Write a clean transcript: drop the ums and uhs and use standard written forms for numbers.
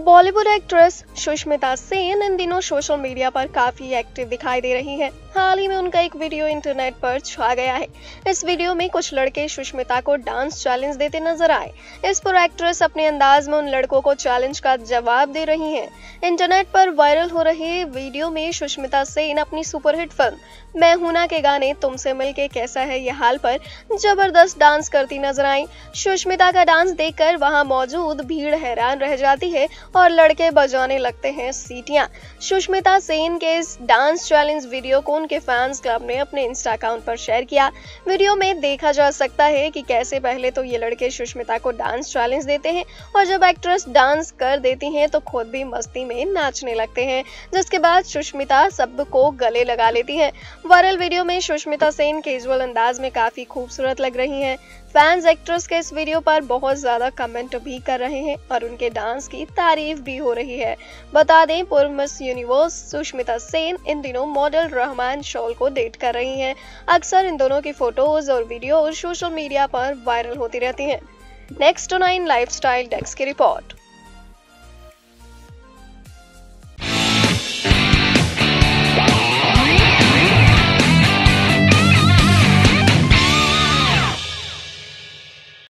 Bollywood actress Sushmita Sen इन दिनों social media पर काफी एक्टिव दिखाई दे रही हैं। हाल ही में उनका एक वीडियो इंटरनेट पर छा गया है। इस वीडियो में कुछ लड़के सुष्मिता को डांस चैलेंज देते नजर आए। इस पर एक्ट्रेस अपने अंदाज में उन लड़कों को चैलेंज का जवाब दे रही हैं। इंटरनेट पर वायरल हो रहे वीडियो में सुष्मिता सेन अपनी सुपरहिट फिल्म मैं हूं ना के गाने तुमसे मिलके कैसा है ये हाल पर जबरदस्त डांस करती नजर आई। सुष्मिता का डांस देखकर वहां मौजूद भीड़ हैरान रह जाती है और लड़के बजाने लगते हैं सीटियां। सुष्मिता सेन के इस डांस चैलेंज वीडियो को उनके फैंस क्लब ने अपने इंस्टा अकाउंट पर शेयर किया। वीडियो में देखा जा सकता है कि कैसे पहले तो ये लड़के सुष्मिता को डांस चैलेंज देते हैं और जब एक्ट्रेस डांस कर देती हैं तो खुद भी मस्ती में नाचने लगते हैं, जिसके बाद सुष्मिता सबको गले लगा लेती हैं। वायरल वीडियो में सुष्मिता सेन कैजुअल अंदाज में काफी खूबसूरत लग रही हैं। फैंस एक्ट्रेस के इस वीडियो पर बहुत ज्यादा कमेंट भी कर रहे हैं और उनके डांस की तारीफ भी हो रही है। बता दें, पूर्व मिस यूनिवर्स सुष्मिता सेन इन दिनों मॉडल रहमान शॉल को डेट कर रही हैं। अक्सर इन दोनों की फोटोज और वीडियो सोशल मीडिया पर वायरल होती रहती हैं। नेक्स्ट 9 लाइफस्टाइल डेस्क की रिपोर्ट।